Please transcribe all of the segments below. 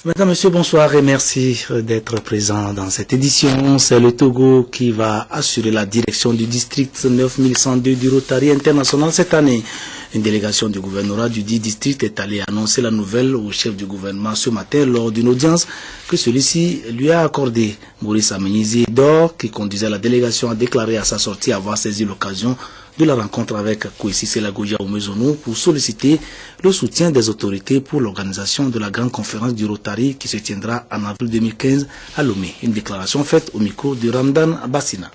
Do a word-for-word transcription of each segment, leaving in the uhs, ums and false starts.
Mesdames, Messieurs, bonsoir et merci d'être présents dans cette édition. C'est le Togo qui va assurer la direction du district neuf mille cent deux du Rotary International cette année. Une délégation du gouvernorat du dit district est allée annoncer la nouvelle au chef du gouvernement ce matin lors d'une audience que celui-ci lui a accordée. Maurice Amenyizi Dor, qui conduisait la délégation, a déclaré à sa sortie avoir saisi l'occasion de la rencontre avec Kwesi Selagoya Umezono pour solliciter le soutien des autorités pour l'organisation de la grande conférence du Rotary qui se tiendra en avril deux mille quinze à Lomé. Une déclaration faite au micro de Ramdan Bassina.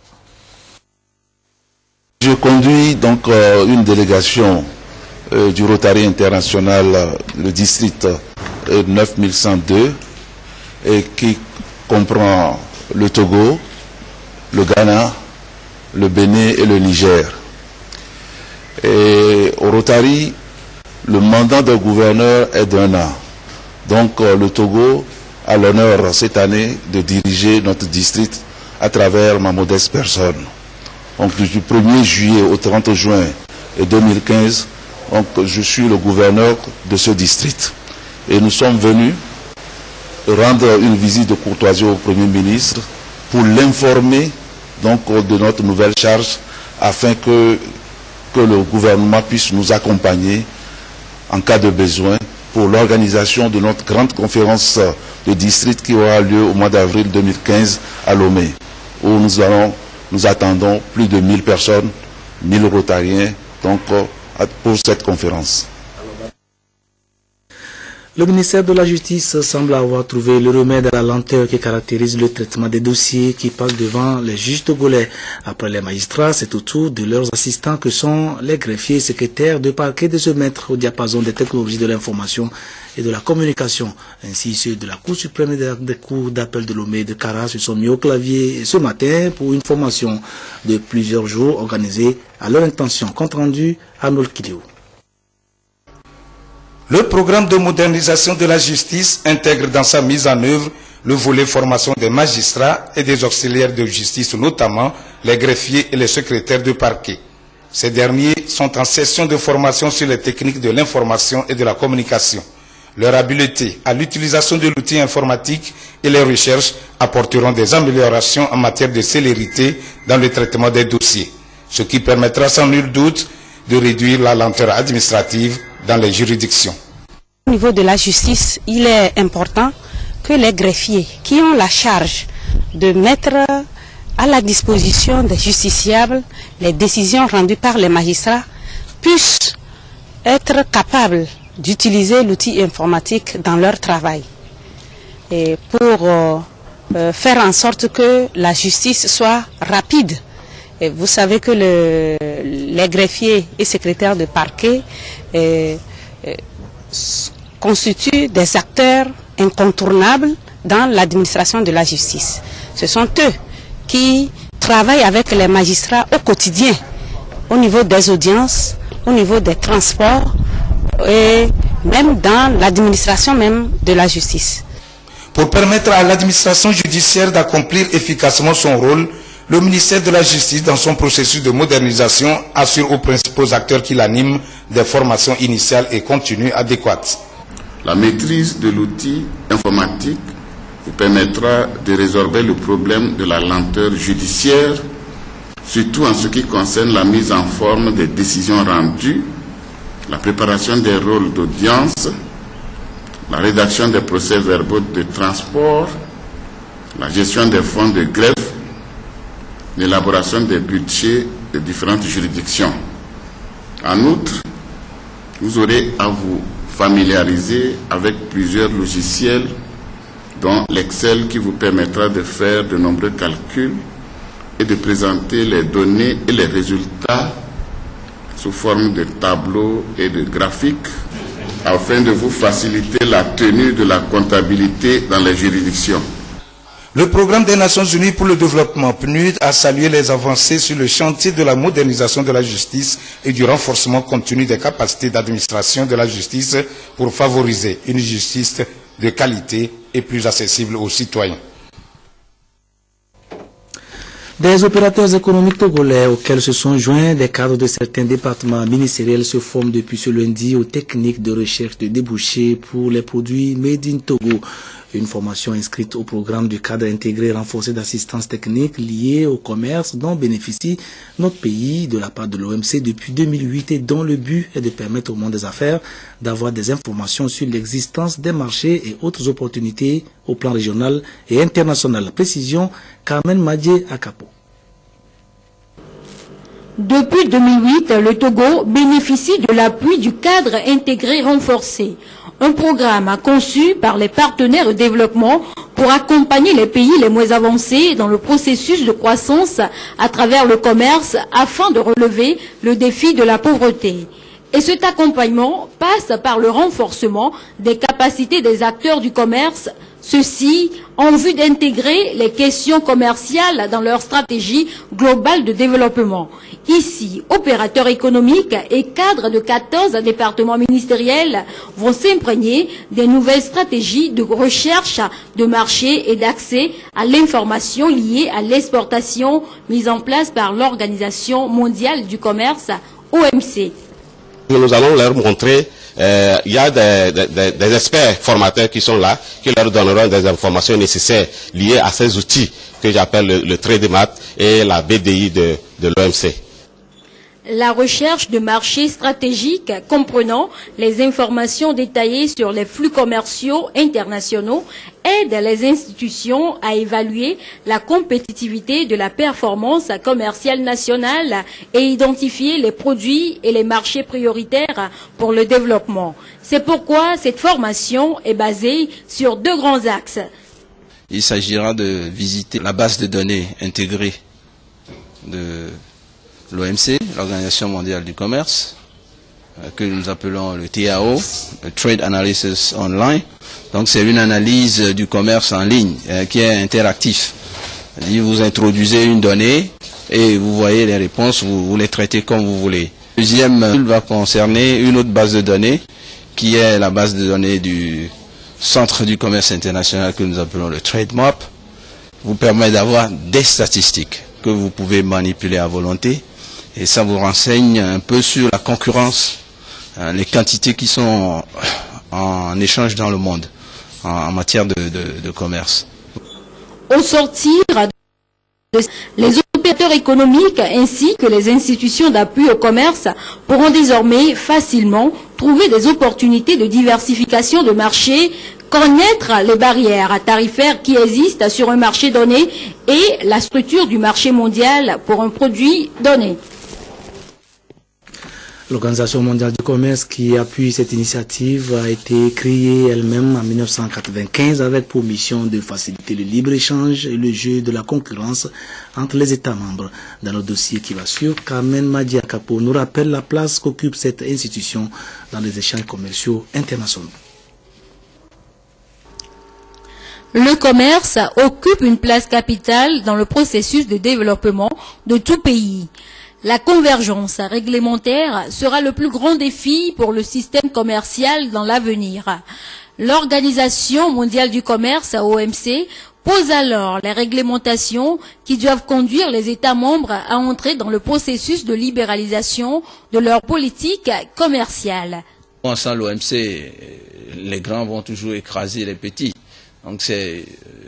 Je conduis donc euh, une délégation euh, du Rotary International, euh, le district euh, neuf mille cent deux, et qui comprend le Togo, le Ghana, le Bénin et le Niger. Et au Rotary, le mandat de gouverneur est d'un an. Donc euh, le Togo a l'honneur cette année de diriger notre district à travers ma modeste personne. Donc du premier juillet au trente juin deux mille quinze, donc, je suis le gouverneur de ce district. Et nous sommes venus rendre une visite de courtoisie au Premier ministre pour l'informer donc de notre nouvelle charge afin que que le gouvernement puisse nous accompagner en cas de besoin pour l'organisation de notre grande conférence de district qui aura lieu au mois d'avril deux mille quinze à Lomé, où nous allons, nous attendons plus de mille personnes, mille rotariens donc, pour cette conférence. Le ministère de la Justice semble avoir trouvé le remède à la lenteur qui caractérise le traitement des dossiers qui passent devant les juges togolais. Après les magistrats, c'est au tour de leurs assistants que sont les greffiers et secrétaires de parquet de se mettre au diapason des technologies de l'information et de la communication. Ainsi, ceux de la Cour suprême et des cours d'appel de Lomé et de Kara se sont mis au clavier ce matin pour une formation de plusieurs jours organisée à leur intention. Compte rendu à Nolkideo. Le programme de modernisation de la justice intègre dans sa mise en œuvre le volet formation des magistrats et des auxiliaires de justice, notamment les greffiers et les secrétaires de parquet. Ces derniers sont en session de formation sur les techniques de l'information et de la communication. Leur habileté à l'utilisation de l'outil informatique et les recherches apporteront des améliorations en matière de célérité dans le traitement des dossiers, ce qui permettra sans nul doute de réduire la lenteur administrative dans les juridictions. Au niveau de la justice, il est important que les greffiers qui ont la charge de mettre à la disposition des justiciables les décisions rendues par les magistrats puissent être capables d'utiliser l'outil informatique dans leur travail et pour euh, euh, faire en sorte que la justice soit rapide. Et vous savez que le, les greffiers et secrétaires de parquet euh, euh, constituent des acteurs incontournables dans l'administration de la justice. Ce sont eux qui travaillent avec les magistrats au quotidien, au niveau des audiences, au niveau des transports et même dans l'administration même de la justice. Pour permettre à l'administration judiciaire d'accomplir efficacement son rôle, le ministère de la Justice, dans son processus de modernisation, assure aux principaux acteurs qui l'animent des formations initiales et continues adéquates. La maîtrise de l'outil informatique vous permettra de résorber le problème de la lenteur judiciaire, surtout en ce qui concerne la mise en forme des décisions rendues, la préparation des rôles d'audience, la rédaction des procès-verbaux de transport, la gestion des fonds de greffe, l'élaboration des budgets des différentes juridictions. En outre, vous aurez à vous familiariser avec plusieurs logiciels, dont l'Excel qui vous permettra de faire de nombreux calculs et de présenter les données et les résultats sous forme de tableaux et de graphiques afin de vous faciliter la tenue de la comptabilité dans les juridictions. Le programme des Nations Unies pour le développement P N U D a salué les avancées sur le chantier de la modernisation de la justice et du renforcement continu des capacités d'administration de la justice pour favoriser une justice de qualité et plus accessible aux citoyens. Des opérateurs économiques togolais auxquels se sont joints des cadres de certains départements ministériels se forment depuis ce lundi aux techniques de recherche de débouchés pour les produits Made in Togo. Une formation inscrite au programme du cadre intégré renforcé d'assistance technique liée au commerce dont bénéficie notre pays de la part de l'O M C depuis deux mille huit et dont le but est de permettre au monde des affaires d'avoir des informations sur l'existence des marchés et autres opportunités au plan régional et international. Précision, Carmen Madje Akapo. Depuis deux mille huit, le Togo bénéficie de l'appui du cadre intégré renforcé, un programme conçu par les partenaires de développement pour accompagner les pays les moins avancés dans le processus de croissance à travers le commerce afin de relever le défi de la pauvreté. Et cet accompagnement passe par le renforcement des capacités des acteurs du commerce, ceci en vue d'intégrer les questions commerciales dans leur stratégie globale de développement. Ici, opérateurs économiques et cadres de quatorze départements ministériels vont s'imprégner des nouvelles stratégies de recherche de marché et d'accès à l'information liée à l'exportation mise en place par l'Organisation mondiale du commerce, O M C. Nous allons leur montrer, euh, il y a des, des, des experts formateurs qui sont là, qui leur donneront des informations nécessaires liées à ces outils que j'appelle le, le TradeMat et la B D I de, de l'O M C. La recherche de marchés stratégiques comprenant les informations détaillées sur les flux commerciaux internationaux aide les institutions à évaluer la compétitivité de la performance commerciale nationale et identifier les produits et les marchés prioritaires pour le développement. C'est pourquoi cette formation est basée sur deux grands axes. Il s'agira de visiter la base de données intégrée de l'O M C, l'Organisation mondiale du commerce, que nous appelons le T A O, le Trade Analysis Online. Donc c'est une analyse du commerce en ligne euh, qui est interactif. Vous introduisez une donnée et vous voyez les réponses, vous, vous les traitez comme vous voulez. Deuxième euh, va concerner une autre base de données qui est la base de données du Centre du commerce international que nous appelons le TradeMap. Vous permet d'avoir des statistiques que vous pouvez manipuler à volonté. Et ça vous renseigne un peu sur la concurrence, hein, les quantités qui sont en échange dans le monde en, en matière de, de, de commerce. Au sortir de les opérateurs économiques ainsi que les institutions d'appui au commerce pourront désormais facilement trouver des opportunités de diversification de marché, connaître les barrières tarifaires qui existent sur un marché donné et la structure du marché mondial pour un produit donné. L'Organisation mondiale du commerce qui appuie cette initiative a été créée elle-même en mille neuf cent quatre-vingt-quinze avec pour mission de faciliter le libre-échange et le jeu de la concurrence entre les États membres. Dans le dossier qui va suivre, Carmen Madje Akapo nous rappelle la place qu'occupe cette institution dans les échanges commerciaux internationaux. Le commerce occupe une place capitale dans le processus de développement de tout pays. La convergence réglementaire sera le plus grand défi pour le système commercial dans l'avenir. L'Organisation mondiale du commerce, O M C, pose alors les réglementations qui doivent conduire les États membres à entrer dans le processus de libéralisation de leur politique commerciale. Sans l'O M C, les grands vont toujours écraser les petits. Donc c'est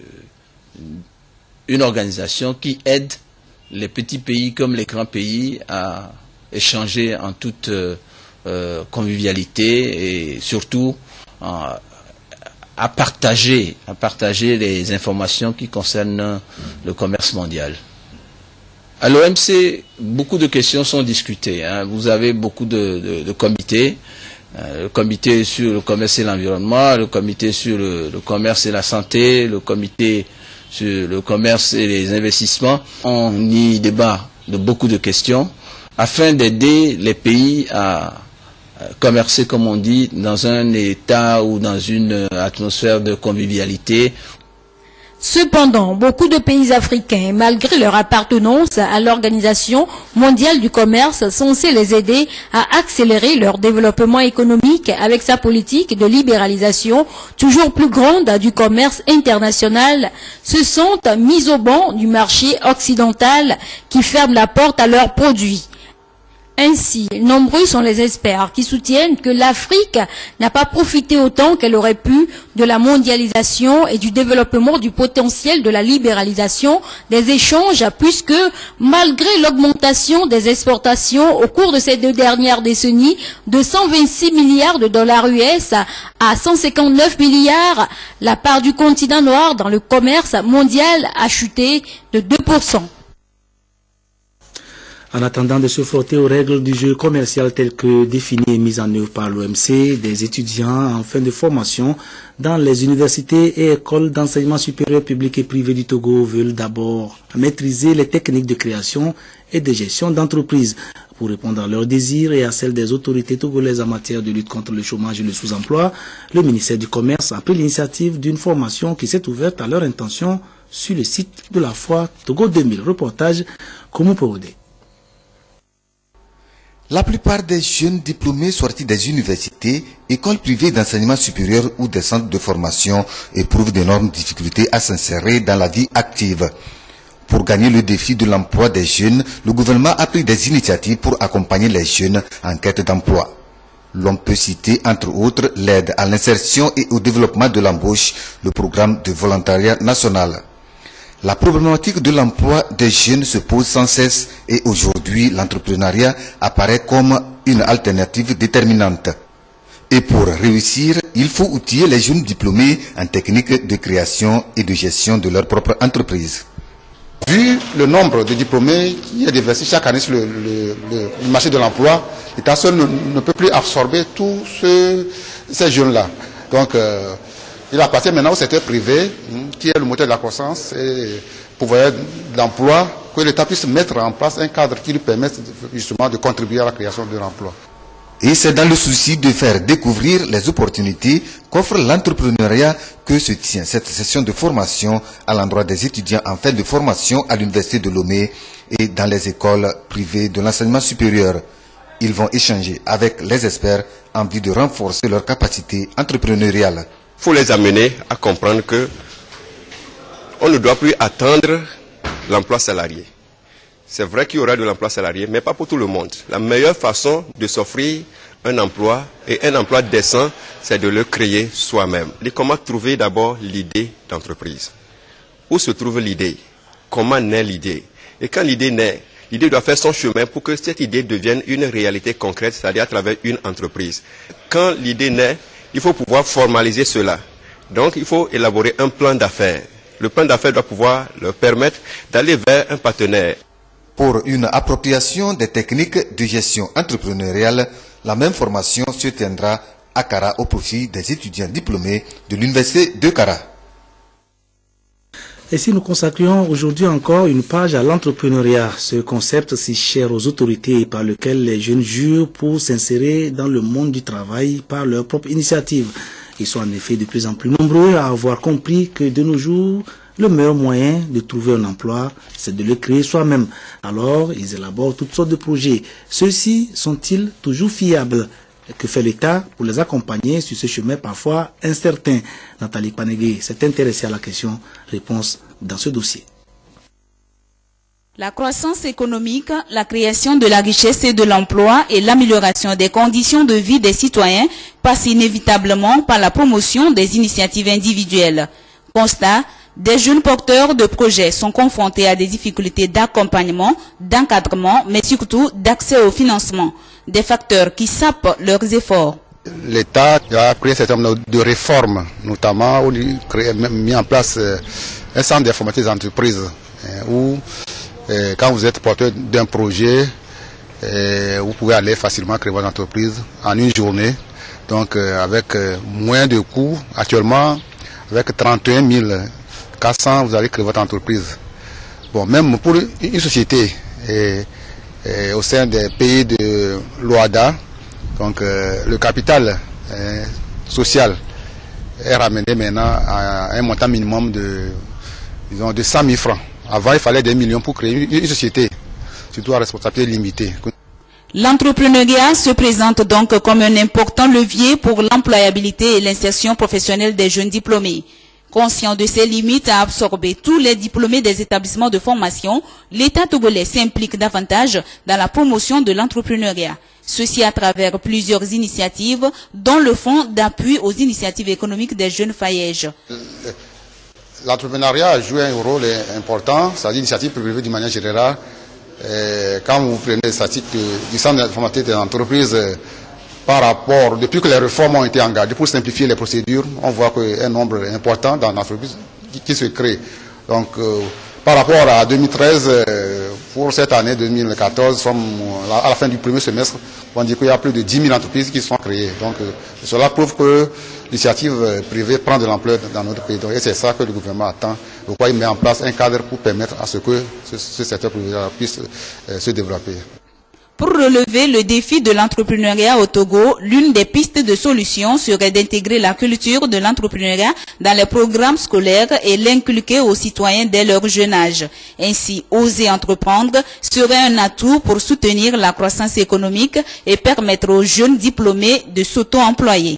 une organisation qui aide les petits pays comme les grands pays à échanger en toute euh, convivialité et surtout à, à partager, à partager les informations qui concernent le commerce mondial. À l'O M C, beaucoup de questions sont discutées, hein. Vous avez beaucoup de, de, de comités. Euh, le comité sur le commerce et l'environnement, le comité sur le, le commerce et la santé, le comité sur le commerce et les investissements. On y débat de beaucoup de questions afin d'aider les pays à commercer, comme on dit, dans un état ou dans une atmosphère de convivialité. Cependant, beaucoup de pays africains, malgré leur appartenance à l'Organisation mondiale du commerce, censée les aider à accélérer leur développement économique avec sa politique de libéralisation toujours plus grande du commerce international, se sentent mis au banc du marché occidental qui ferme la porte à leurs produits. Ainsi, nombreux sont les experts qui soutiennent que l'Afrique n'a pas profité autant qu'elle aurait pu de la mondialisation et du développement du potentiel de la libéralisation des échanges, puisque malgré l'augmentation des exportations au cours de ces deux dernières décennies de cent vingt-six milliards de dollars U S à cent cinquante-neuf milliards, la part du continent noir dans le commerce mondial a chuté de deux pour cent. En attendant de se frotter aux règles du jeu commercial telles que définies et mises en œuvre par l'O M C, des étudiants en fin de formation dans les universités et écoles d'enseignement supérieur public et privé du Togo veulent d'abord maîtriser les techniques de création et de gestion d'entreprise. Pour répondre à leurs désirs et à celles des autorités togolaises en matière de lutte contre le chômage et le sous-emploi, le ministère du Commerce a pris l'initiative d'une formation qui s'est ouverte à leur intention sur le site de la foire Togo deux mille. Reportage Koumou Porodé. La plupart des jeunes diplômés sortis des universités, écoles privées d'enseignement supérieur ou des centres de formation éprouvent d'énormes difficultés à s'insérer dans la vie active. Pour gagner le défi de l'emploi des jeunes, le gouvernement a pris des initiatives pour accompagner les jeunes en quête d'emploi. L'on peut citer entre autres l'aide à l'insertion et au développement de l'embauche, le programme de volontariat national. La problématique de l'emploi des jeunes se pose sans cesse et aujourd'hui l'entrepreneuriat apparaît comme une alternative déterminante. Et pour réussir, il faut outiller les jeunes diplômés en technique de création et de gestion de leur propre entreprise. Vu le nombre de diplômés qui est déversé chaque année sur le, le, le, le marché de l'emploi, l'État seul ne, ne peut plus absorber tous ce, ces jeunes-là. Donc, euh, il appartient maintenant au secteur privé, qui est le moteur de la croissance et pourvoyeur d'emploi, que l'État puisse mettre en place un cadre qui lui permette justement de contribuer à la création de l'emploi. Et c'est dans le souci de faire découvrir les opportunités qu'offre l'entrepreneuriat que se tient cette session de formation à l'endroit des étudiants en fin de formation à l'université de Lomé et dans les écoles privées de l'enseignement supérieur. Ils vont échanger avec les experts en vue de renforcer leur capacité entrepreneuriale. Il faut les amener à comprendre que on ne doit plus attendre l'emploi salarié. C'est vrai qu'il y aura de l'emploi salarié, mais pas pour tout le monde. La meilleure façon de s'offrir un emploi, et un emploi décent, c'est de le créer soi-même. Et comment trouver d'abord l'idée d'entreprise? Où se trouve l'idée? Comment naît l'idée? Et quand l'idée naît, l'idée doit faire son chemin pour que cette idée devienne une réalité concrète, c'est-à-dire à travers une entreprise. Quand l'idée naît, il faut pouvoir formaliser cela. Donc, il faut élaborer un plan d'affaires. Le plan d'affaires doit pouvoir leur permettre d'aller vers un partenaire. Pour une appropriation des techniques de gestion entrepreneuriale, la même formation se tiendra à Kara au profit des étudiants diplômés de l'université de Kara. Et si nous consacrions aujourd'hui encore une page à l'entrepreneuriat, ce concept si cher aux autorités par lequel les jeunes jurent pour s'insérer dans le monde du travail par leur propre initiative. Ils sont en effet de plus en plus nombreux à avoir compris que de nos jours, le meilleur moyen de trouver un emploi, c'est de le créer soi-même. Alors, ils élaborent toutes sortes de projets. Ceux-ci sont-ils toujours fiables? Que fait l'État pour les accompagner sur ce chemin parfois incertain? Nathalie Panegué s'est intéressée à la question. Réponse dans ce dossier. La croissance économique, la création de la richesse et de l'emploi et l'amélioration des conditions de vie des citoyens passent inévitablement par la promotion des initiatives individuelles. Constat, des jeunes porteurs de projets sont confrontés à des difficultés d'accompagnement, d'encadrement, mais surtout d'accès au financement, des facteurs qui sapent leurs efforts. L'État a pris un certain nombre de réformes, notamment il a mis en place un centre d'information des entreprises où quand vous êtes porteur d'un projet, vous pouvez aller facilement créer votre entreprise en une journée, donc avec moins de coûts. Actuellement, avec trente et un mille quatre cents, vous allez créer votre entreprise. Bon, même pour une société et, et au sein des pays de l'O A D A, donc euh, le capital euh, social est ramené maintenant à un montant minimum de, disons, de cent mille francs. Avant, il fallait des millions pour créer une, une société, surtout à responsabilité limitée. L'entrepreneuriat se présente donc comme un important levier pour l'employabilité et l'insertion professionnelle des jeunes diplômés. Conscient de ses limites à absorber tous les diplômés des établissements de formation, l'État togolais s'implique davantage dans la promotion de l'entrepreneuriat. Ceci à travers plusieurs initiatives, dont le fonds d'appui aux initiatives économiques des jeunes Fayèges. L'entrepreneuriat a joué un rôle important, c'est-à-dire l'initiative privée d'une manière générale. Et quand vous prenez les statistiques du centre d'informatique des entreprises, par rapport, depuis que les réformes ont été engagées pour simplifier les procédures, on voit qu'il y a un nombre important dans l'entreprise qui, qui se crée. Donc, euh, par rapport à deux mille treize, euh, pour cette année deux mille quatorze, à la fin du premier semestre, on dit qu'il y a plus de dix mille entreprises qui sont créées. Donc, euh, cela prouve que l'initiative privée prend de l'ampleur dans notre pays. Donc, et c'est ça que le gouvernement attend. Pourquoi il met en place un cadre pour permettre à ce que ce, ce secteur privé puisse euh, se développer. Pour relever le défi de l'entrepreneuriat au Togo, l'une des pistes de solution serait d'intégrer la culture de l'entrepreneuriat dans les programmes scolaires et l'inculquer aux citoyens dès leur jeune âge. Ainsi, oser entreprendre serait un atout pour soutenir la croissance économique et permettre aux jeunes diplômés de s'auto-employer.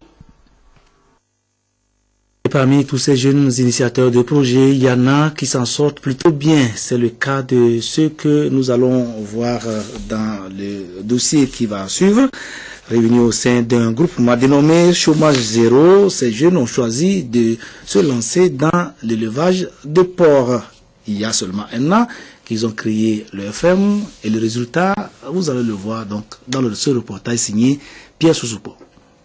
Parmi tous ces jeunes initiateurs de projets, il y en a qui s'en sortent plutôt bien. C'est le cas de ceux que nous allons voir dans le dossier qui va suivre. Réunis au sein d'un groupement dénommé Chômage Zéro, ces jeunes ont choisi de se lancer dans l'élevage de porcs. Il y a seulement un an qu'ils ont créé le F M et le résultat, vous allez le voir donc dans le, ce reportage signé Pierre Sousoupo.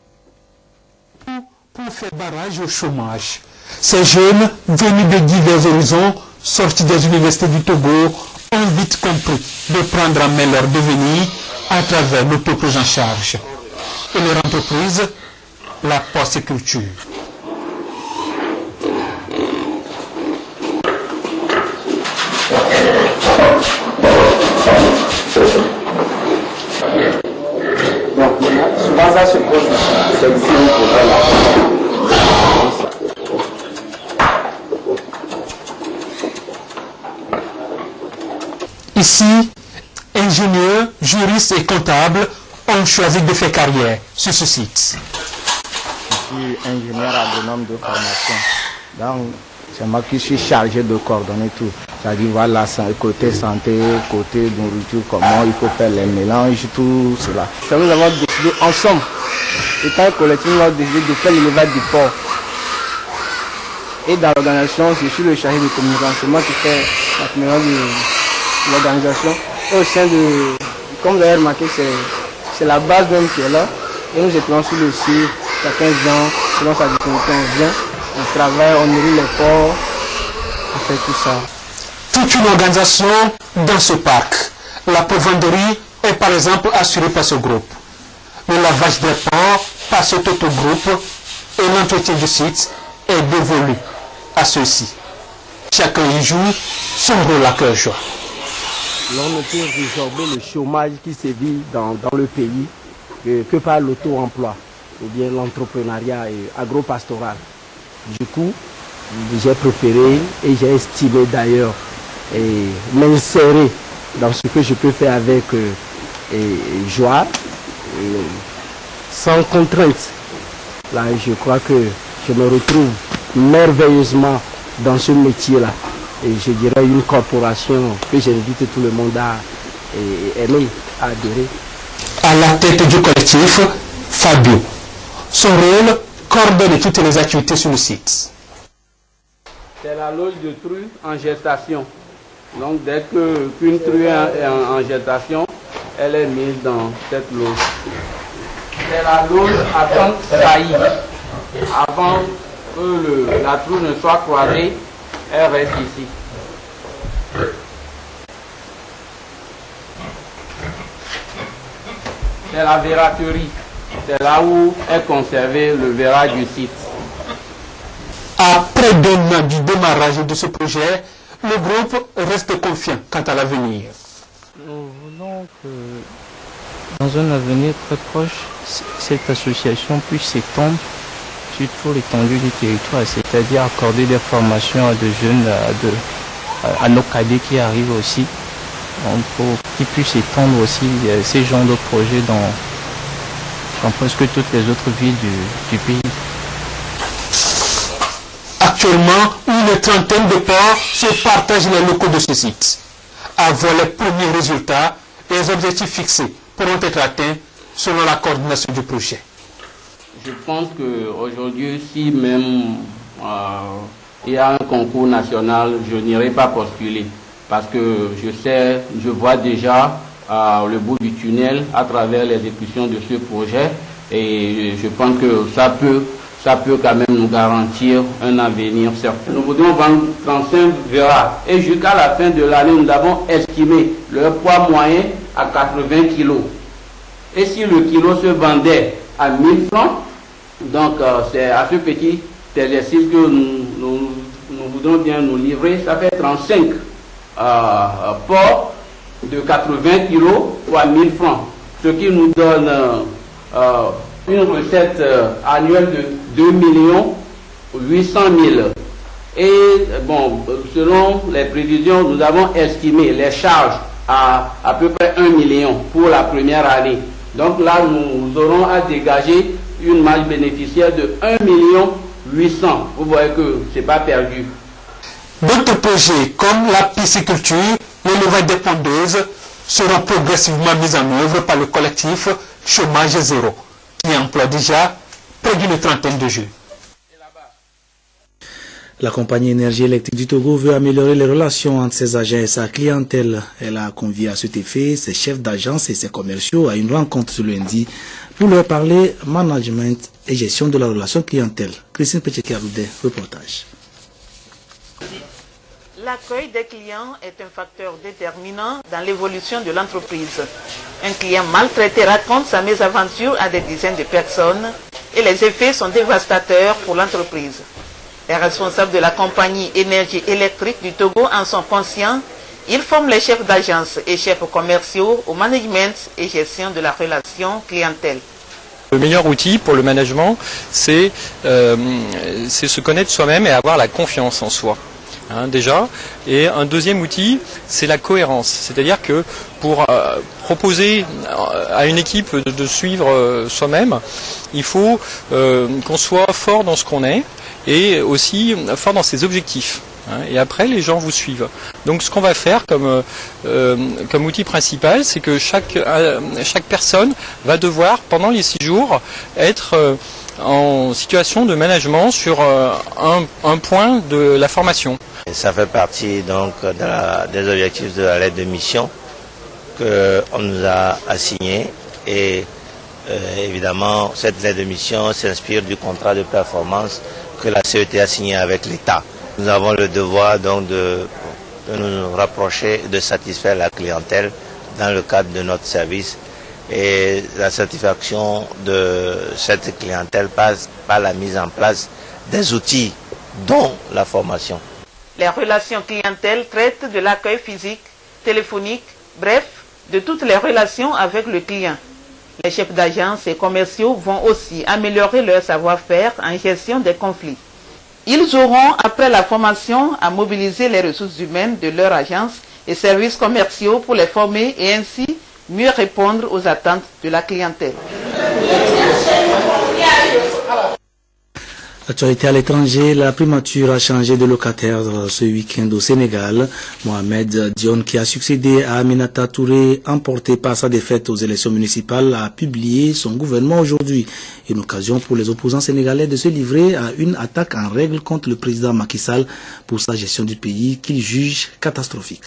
Pour faire barrage au chômage, ces jeunes venus de divers horizons, sortis des universités du Togo, ont vite compris de prendre en main leur devenir à travers l'autoprise en charge. Et leur entreprise, la porciculture. Souvent ça se pose, c'est ici pour la. Ici, ingénieurs, juristes et comptables ont choisi de faire carrière sur ce site. Je suis ingénieur agronome de formation. Donc, c'est moi qui suis chargé de coordonner tout. C'est-à-dire, voilà, côté santé, côté nourriture, comment il faut faire les mélanges, tout cela. Ça, nous avons décidé ensemble, étant collectif, nous avons décidé de faire l'élevage du porc. Et dans l'organisation, je suis le chargé de communication. C'est moi qui fais la communication de l'organisation. Et au sein de, comme vous avez remarqué, c'est la base même qui est là. Et nous étions sur le site, chacun vient, selon sa disponibilité, on vient, on travaille, on nourrit les porcs, on fait tout ça. Toute une organisation dans ce parc. La provendeurie est par exemple assurée par ce groupe. Le lavage des porcs par cet autre groupe et l'entretien du site est dévolu à ceux-ci. Chacun y joue son rôle à cœur joie. L'on ne peut résorber le chômage qui sévit dans, dans le pays que, que par l'auto-emploi ou bien l'entrepreneuriat agro-pastoral. Du coup, j'ai préféré et j'ai estimé d'ailleurs m'insérer dans ce que je peux faire avec euh, et, joie, et, sans contrainte. Là, je crois que je me retrouve merveilleusement dans ce métier-là. Et je dirais une corporation que j'invite tout le monde à aimer, à adhérer. À la tête du collectif, Fabio. Son rôle, coordonne toutes les activités sur le site. C'est la loge de truie en gestation. Donc dès qu'une truie est en, en gestation, elle est mise dans cette loge. C'est la loge à temps failli. Avant que le, la truie ne soit croisée, elle reste ici. C'est la verraterie. C'est là où est conservé le verra du site. Après deux mois du démarrage de ce projet, le groupe reste confiant quant à l'avenir. Nous voulons que dans un avenir très proche, cette association puisse s'étendre sur toute l'étendue du territoire, c'est-à-dire accorder des formations à des jeunes, à, de, à nos cadets qui arrivent aussi, donc pour qu'ils puissent étendre aussi ces genres de projets dans, dans presque toutes les autres villes du, du pays. actuellement une trentaine de ports se partagent les locaux de ce site. À voir les premiers résultats, les objectifs fixés pourront être atteints selon la coordination du projet. Je pense qu'aujourd'hui, si même euh, il y a un concours national, je n'irai pas postuler. Parce que je sais, je vois déjà euh, le bout du tunnel à travers l'exécution de ce projet. Et je pense que ça peut, ça peut quand même nous garantir un avenir certain. Nous voudrions vendre trente-cinq Vera. Et jusqu'à la fin de l'année, nous avons estimé leur poids moyen à quatre-vingts kilos. Et si le kilo se vendait à mille francs, donc euh, c'est à ce petit exercice que nous, nous, nous voudrons bien nous livrer. Ça fait trente-cinq euh, ports de quatre-vingts kilos ou à mille francs. Ce qui nous donne euh, euh, une recette euh, annuelle de deux millions huit cent mille. Et bon, selon les prévisions, nous avons estimé les charges à à peu près un million pour la première année. Donc là, nous aurons à dégager une marge bénéficiaire de un million huit cent. Vous voyez que ce n'est pas perdu. D'autres projets comme la pisciculture, l'élevage des pondeuses seront progressivement mis en œuvre par le collectif Chômage Zéro, qui emploie déjà près d'une trentaine de jeunes. La compagnie Énergie électrique du Togo veut améliorer les relations entre ses agents et sa clientèle. Elle a convié à cet effet ses chefs d'agence et ses commerciaux à une rencontre ce lundi pour leur parler management et gestion de la relation clientèle. Christine Petchekiaroudé, reportage. L'accueil des clients est un facteur déterminant dans l'évolution de l'entreprise. Un client maltraité raconte sa mésaventure à des dizaines de personnes et les effets sont dévastateurs pour l'entreprise. Les responsables de la compagnie Énergie électrique du Togo en sont conscients. Ils forment les chefs d'agence et chefs commerciaux au management et gestion de la relation clientèle. Le meilleur outil pour le management, c'est euh, se connaître soi-même et avoir la confiance en soi. Hein, déjà. Et un deuxième outil, c'est la cohérence. C'est-à-dire que pour euh, proposer à une équipe de, de suivre euh, soi-même, il faut euh, qu'on soit fort dans ce qu'on est et aussi fort dans ses objectifs. Hein, et après, les gens vous suivent. Donc ce qu'on va faire comme, euh, comme outil principal, c'est que chaque, euh, chaque personne va devoir, pendant les six jours, être euh, en situation de management sur euh, un, un point de la formation. Ça fait partie donc de la, des objectifs de la lettre de mission qu'on nous a assignée et euh, évidemment cette lettre de mission s'inspire du contrat de performance que la C E T a signé avec l'État. Nous avons le devoir donc de, de nous rapprocher, de satisfaire la clientèle dans le cadre de notre service et la satisfaction de cette clientèle passe par la mise en place des outils dont la formation. Les relations clientèle traitent de l'accueil physique, téléphonique, bref, de toutes les relations avec le client. Les chefs d'agence et commerciaux vont aussi améliorer leur savoir-faire en gestion des conflits. Ils auront, après la formation, à mobiliser les ressources humaines de leur agence et services commerciaux pour les former et ainsi mieux répondre aux attentes de la clientèle. Actualité à l'étranger, la primature a changé de locataire ce week-end au Sénégal. Mohamed Dione, qui a succédé à Aminata Touré, emporté par sa défaite aux élections municipales, a publié son gouvernement aujourd'hui. Une occasion pour les opposants sénégalais de se livrer à une attaque en règle contre le président Macky Sall pour sa gestion du pays qu'il juge catastrophique.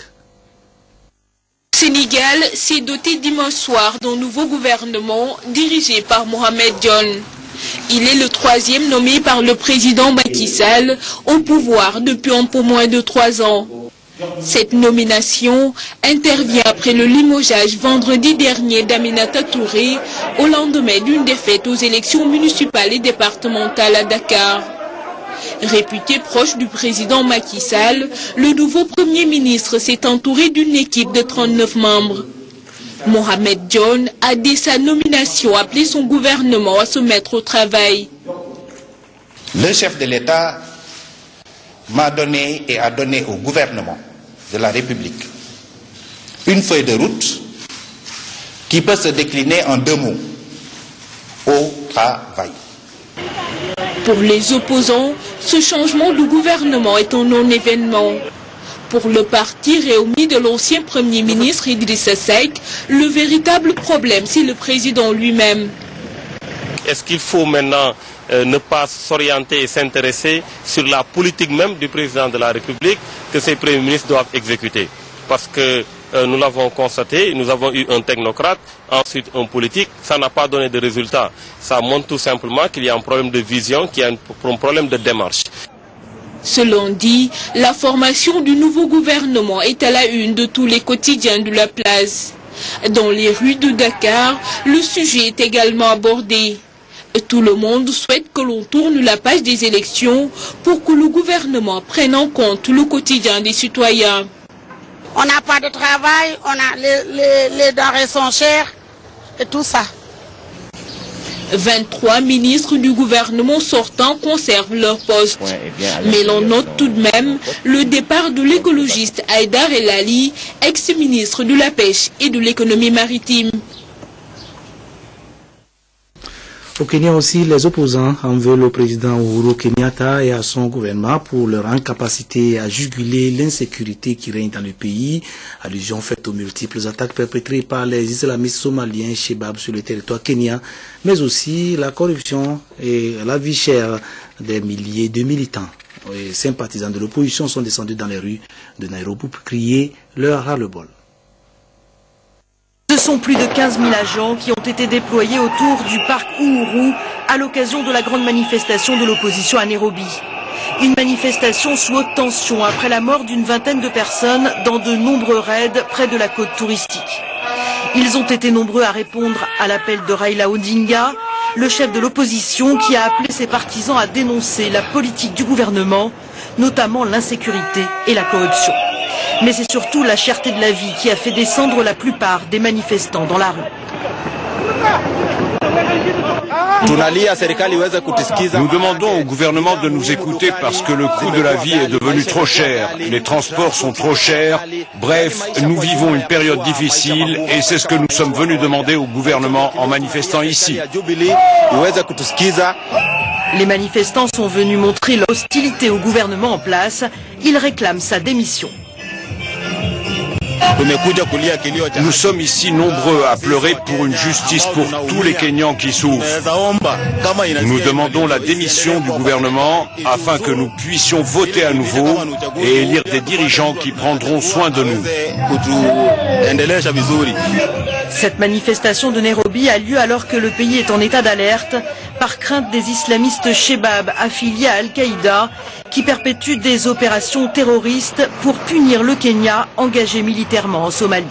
Sénégal s'est doté dimanche soir d'un nouveau gouvernement dirigé par Mohamed Dione. Il est le troisième nommé par le président Macky Sall au pouvoir depuis un peu moins de trois ans. Cette nomination intervient après le limogeage vendredi dernier d'Aminata Touré au lendemain d'une défaite aux élections municipales et départementales à Dakar. Réputé proche du président Macky Sall, le nouveau Premier ministre s'est entouré d'une équipe de trente-neuf membres. Mohamed Dione a dès sa nomination appelé son gouvernement à se mettre au travail. Le chef de l'État m'a donné et a donné au gouvernement de la République une feuille de route qui peut se décliner en deux mots: au travail. Pour les opposants, ce changement de gouvernement est un non-événement. Pour le parti réuni de l'ancien Premier ministre Idrissa Seck, le véritable problème, c'est le président lui-même. Est-ce qu'il faut maintenant euh, ne pas s'orienter et s'intéresser sur la politique même du président de la République que ces premiers ministres doivent exécuter? Parce que euh, nous l'avons constaté, nous avons eu un technocrate, ensuite un politique, ça n'a pas donné de résultat. Ça montre tout simplement qu'il y a un problème de vision, qu'il y a un, un problème de démarche. Selon dit, la formation du nouveau gouvernement est à la une de tous les quotidiens de la place. Dans les rues de Dakar, le sujet est également abordé. Tout le monde souhaite que l'on tourne la page des élections pour que le gouvernement prenne en compte le quotidien des citoyens. On n'a pas de travail, on a les, les, les denrées sont chères et tout ça. vingt-trois ministres du gouvernement sortant conservent leur poste. Mais l'on note tout de même le départ de l'écologiste Haïdar El Ali, ex-ministre de la Pêche et de l'économie maritime. Au Kenya aussi, les opposants en veulent au président Uhuru Kenyatta et à son gouvernement pour leur incapacité à juguler l'insécurité qui règne dans le pays. Allusion faite aux multiples attaques perpétrées par les islamistes somaliens Shebab sur le territoire kenyan, mais aussi la corruption et la vie chère des milliers de militants et sympathisants de l'opposition sont descendus dans les rues de Nairobi pour crier leur ras-le-bol. Ce sont plus de quinze mille agents qui ont été déployés autour du parc Uhuru à l'occasion de la grande manifestation de l'opposition à Nairobi. Une manifestation sous haute tension après la mort d'une vingtaine de personnes dans de nombreux raids près de la côte touristique. Ils ont été nombreux à répondre à l'appel de Raila Odinga, le chef de l'opposition qui a appelé ses partisans à dénoncer la politique du gouvernement, notamment l'insécurité et la corruption. Mais c'est surtout la cherté de la vie qui a fait descendre la plupart des manifestants dans la rue. Nous demandons au gouvernement de nous écouter parce que le coût de la vie est devenu trop cher, les transports sont trop chers, bref, nous vivons une période difficile et c'est ce que nous sommes venus demander au gouvernement en manifestant ici. Les manifestants sont venus montrer leur hostilité au gouvernement en place, ils réclament sa démission. Nous sommes ici nombreux à pleurer pour une justice pour tous les Kenyans qui souffrent. Nous demandons la démission du gouvernement afin que nous puissions voter à nouveau et élire des dirigeants qui prendront soin de nous. Cette manifestation de Nairobi a lieu alors que le pays est en état d'alerte par crainte des islamistes Shebab affiliés à Al-Qaïda qui perpétuent des opérations terroristes pour punir le Kenya engagé militairement en Somalie.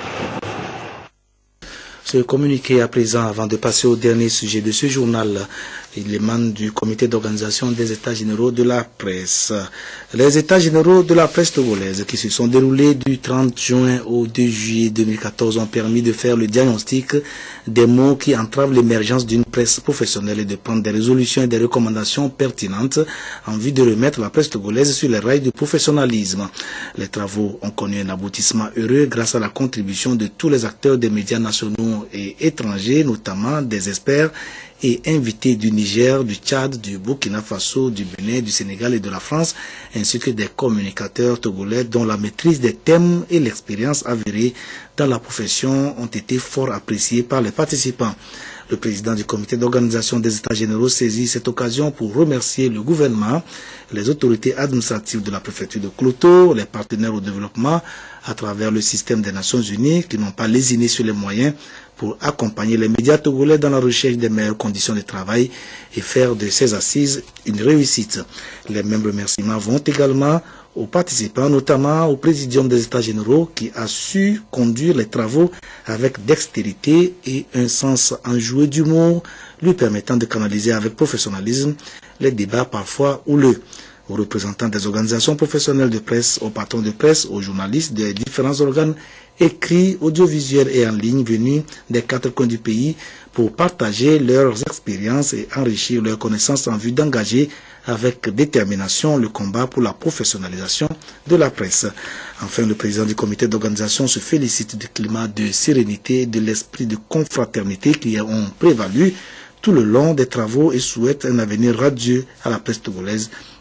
Ce communiqué à présent, avant de passer au dernier sujet de ce journal, il émane du comité d'organisation des États généraux de la presse. Les États généraux de la presse togolaise qui se sont déroulés du trente juin au deux juillet deux mille quatorze ont permis de faire le diagnostic des maux qui entravent l'émergence d'une presse professionnelle et de prendre des résolutions et des recommandations pertinentes en vue de remettre la presse togolaise sur les rails du professionnalisme. Les travaux ont connu un aboutissement heureux grâce à la contribution de tous les acteurs des médias nationaux et étrangers, notamment des experts et invités du Niger, du Tchad, du Burkina Faso, du Bénin, du Sénégal et de la France, ainsi que des communicateurs togolais dont la maîtrise des thèmes et l'expérience avérée dans la profession ont été fort appréciés par les participants. Le président du comité d'organisation des États généraux saisit cette occasion pour remercier le gouvernement, les autorités administratives de la préfecture de Kloto, les partenaires au développement à travers le système des Nations Unies qui n'ont pas lésiné sur les moyens pour accompagner les médias togolais dans la recherche des meilleures conditions de travail et faire de ces assises une réussite. Les mêmes remerciements vont également aux participants, notamment au Présidium des États généraux qui a su conduire les travaux avec dextérité et un sens enjoué d'humour, lui permettant de canaliser avec professionnalisme les débats parfois houleux. Aux représentants des organisations professionnelles de presse, aux patrons de presse, aux journalistes des différents organes écrits, audiovisuels et en ligne venus des quatre coins du pays pour partager leurs expériences et enrichir leurs connaissances en vue d'engager avec détermination le combat pour la professionnalisation de la presse. Enfin, le président du comité d'organisation se félicite du climat de sérénité et de l'esprit de confraternité qui ont prévalu tout le long des travaux et souhaite un avenir radieux à la presse togolaise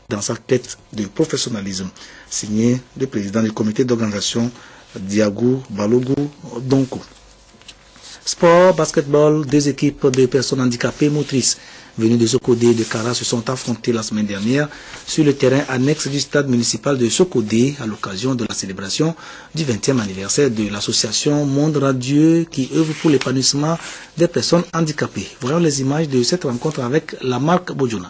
dans sa quête de professionnalisme. Signé le président du comité d'organisation, Diagou Balougou Donko. Sport, basketball, deux équipes de personnes handicapées motrices venues de Sokodé et de Kara se sont affrontées la semaine dernière sur le terrain annexe du stade municipal de Sokodé à l'occasion de la célébration du vingtième anniversaire de l'association Monde Radieux qui œuvre pour l'épanouissement des personnes handicapées. Voyons les images de cette rencontre avec la marque Bojona.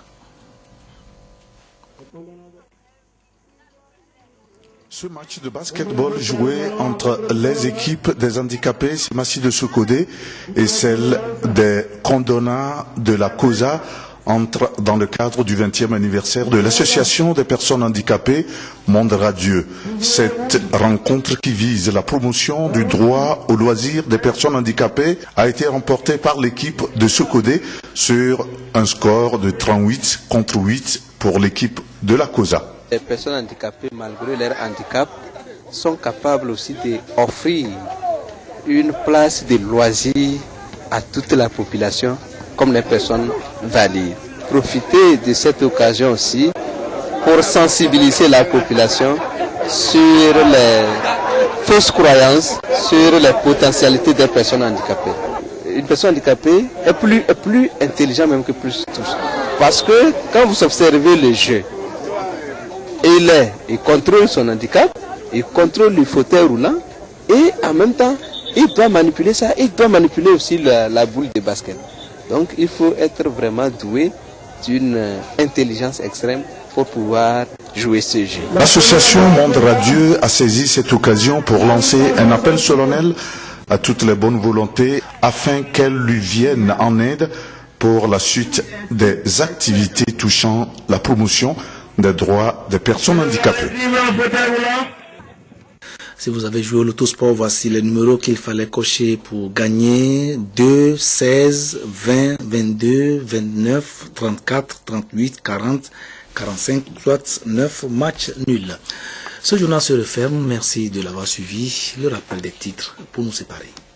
Ce match de basketball joué entre les équipes des handicapés Simassi de Sokodé et celle des Condona de la COSA entre dans le cadre du vingtième anniversaire de l'association des personnes handicapées Monde Radieux. Cette rencontre qui vise la promotion du droit au loisir des personnes handicapées a été remportée par l'équipe de Sokodé sur un score de trente-huit contre huit pour l'équipe de la COSA. Les personnes handicapées, malgré leur handicap, sont capables aussi d'offrir une place de loisir à toute la population, comme les personnes valides. Profiter de cette occasion aussi pour sensibiliser la population sur les fausses croyances, sur les potentialités des personnes handicapées. Une personne handicapée est plus, est plus intelligente même que plus tous. Parce que quand vous observez le jeu, il est, il contrôle son handicap, il contrôle le fauteuil roulant et en même temps, il doit manipuler ça, il doit manipuler aussi la, la boule de basket. Donc il faut être vraiment doué d'une intelligence extrême pour pouvoir jouer ce jeu. L'association Monde Radieux a saisi cette occasion pour lancer un appel solennel à toutes les bonnes volontés afin qu'elles lui viennent en aide pour la suite des activités touchant la promotion des droits des personnes handicapées. Si vous avez joué au lotosport, voici les numéros qu'il fallait cocher pour gagner. deux, seize, vingt, vingt-deux, vingt-neuf, trente-quatre, trente-huit, quarante, quarante-cinq, soit neuf matchs nuls. Ce journal se referme. Merci de l'avoir suivi. Le rappel des titres pour nous séparer.